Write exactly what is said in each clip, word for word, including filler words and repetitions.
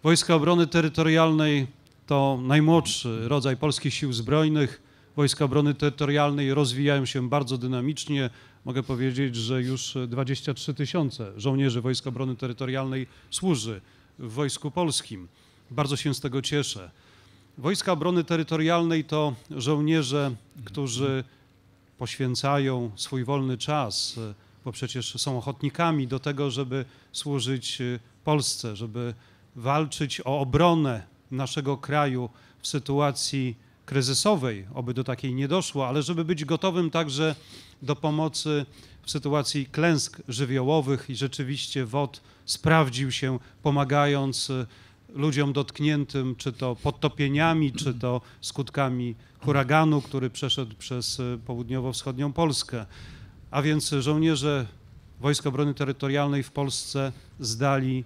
Wojska Obrony Terytorialnej to najmłodszy rodzaj polskich sił zbrojnych. Wojska Obrony Terytorialnej rozwijają się bardzo dynamicznie. Mogę powiedzieć, że już dwadzieścia trzy tysiące żołnierzy Wojsk Obrony Terytorialnej służy w Wojsku Polskim. Bardzo się z tego cieszę. Wojska Obrony Terytorialnej to żołnierze, którzy poświęcają swój wolny czas, bo przecież są ochotnikami do tego, żeby służyć Polsce, żeby walczyć o obronę naszego kraju w sytuacji kryzysowej, oby do takiej nie doszło, ale żeby być gotowym także do pomocy w sytuacji klęsk żywiołowych i rzeczywiście W O T sprawdził się, pomagając ludziom dotkniętym, czy to podtopieniami, czy to skutkami huraganu, który przeszedł przez południowo-wschodnią Polskę. A więc żołnierze Wojsk Obrony Terytorialnej w Polsce zdali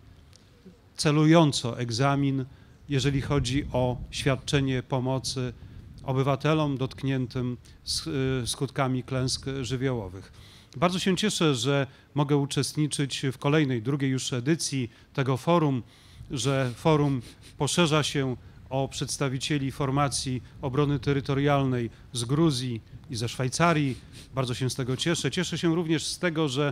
celująco egzamin, jeżeli chodzi o świadczenie pomocy obywatelom dotkniętym skutkami klęsk żywiołowych. Bardzo się cieszę, że mogę uczestniczyć w kolejnej, drugiej już edycji tego forum, że forum poszerza się o przedstawicieli formacji obrony terytorialnej z Gruzji i ze Szwajcarii. Bardzo się z tego cieszę. Cieszę się również z tego, że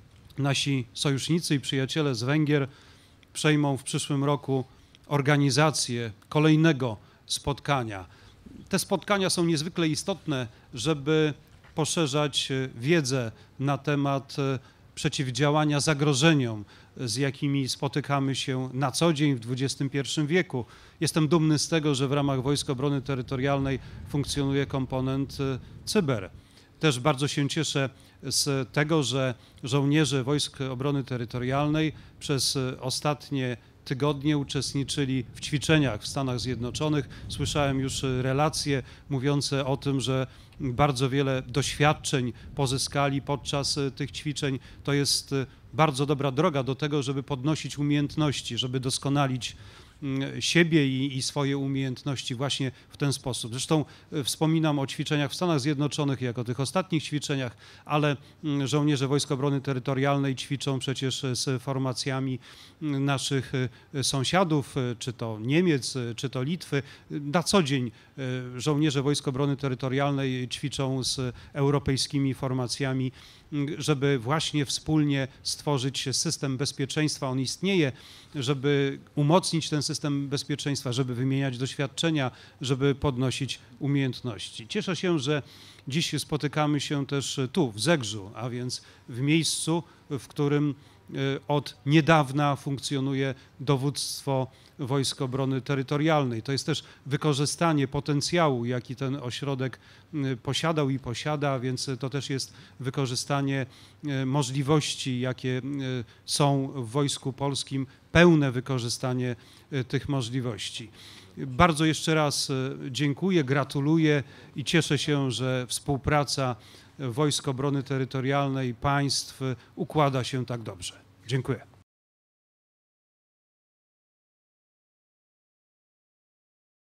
nasi sojusznicy i przyjaciele z Węgier przejmą w przyszłym roku organizację kolejnego spotkania. Te spotkania są niezwykle istotne, żeby poszerzać wiedzę na temat przeciwdziałania zagrożeniom, z jakimi spotykamy się na co dzień w dwudziestym pierwszym wieku. Jestem dumny z tego, że w ramach Wojsk Obrony Terytorialnej funkcjonuje komponent cyber. Też bardzo się cieszę z tego, że żołnierze Wojsk Obrony Terytorialnej przez ostatnie tygodnie uczestniczyli w ćwiczeniach w Stanach Zjednoczonych. Słyszałem już relacje mówiące o tym, że bardzo wiele doświadczeń pozyskali podczas tych ćwiczeń. To jest bardzo dobra droga do tego, żeby podnosić umiejętności, żeby doskonalić siebie i, i swoje umiejętności właśnie w ten sposób. Zresztą wspominam o ćwiczeniach w Stanach Zjednoczonych, jak o tych ostatnich ćwiczeniach, ale żołnierze Wojsk Obrony Terytorialnej ćwiczą przecież z formacjami naszych sąsiadów, czy to Niemiec, czy to Litwy. Na co dzień żołnierze Wojsk Obrony Terytorialnej ćwiczą z europejskimi formacjami, żeby właśnie wspólnie stworzyć system bezpieczeństwa. On istnieje, żeby umocnić ten system bezpieczeństwa, żeby wymieniać doświadczenia, żeby podnosić umiejętności. Cieszę się, że dziś spotykamy się też tu, w Zegrzu, a więc w miejscu, w którym od niedawna funkcjonuje dowództwo Wojsk Obrony Terytorialnej. To jest też wykorzystanie potencjału, jaki ten ośrodek posiadał i posiada, więc to też jest wykorzystanie możliwości, jakie są w Wojsku Polskim, pełne wykorzystanie tych możliwości. Bardzo jeszcze raz dziękuję, gratuluję i cieszę się, że współpraca Wojsk Obrony Terytorialnej państw układa się tak dobrze. Dziękuję.